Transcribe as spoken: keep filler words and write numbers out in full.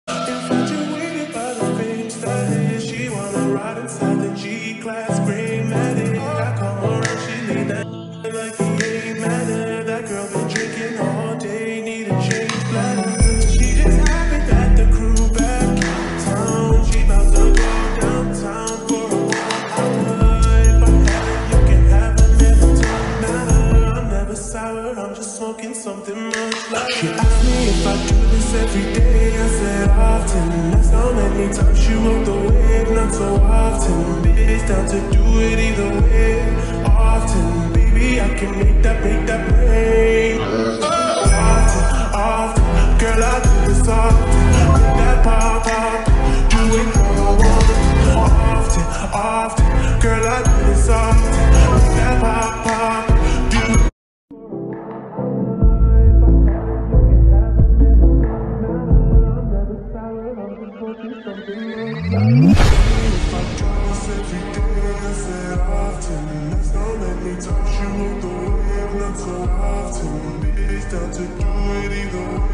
Infatuated by the fame status, she wanna ride inside the G-Class Greymatic. I come around, she need that like he ain't matter. That girl been drinking all day, need a change bladder. She just happy that the crew back in town. She bout to go downtown for a hour. If I had it, you can have a never don't matter. I'm never sour, I'm just smoking something much lighter. She asked me if I do this every day, I said often. That's how many times she rode the wave, not so often. Bitch, down to do it either way, often. Baby, I can make that, make that rain. Often, often, girl, I do this often. Make that pop, pop, do it how I want it. Often, often, girl, I do this often. Make that pop, pop, do it. Times you rode the wave, not so often. Bitch, down to do it either way.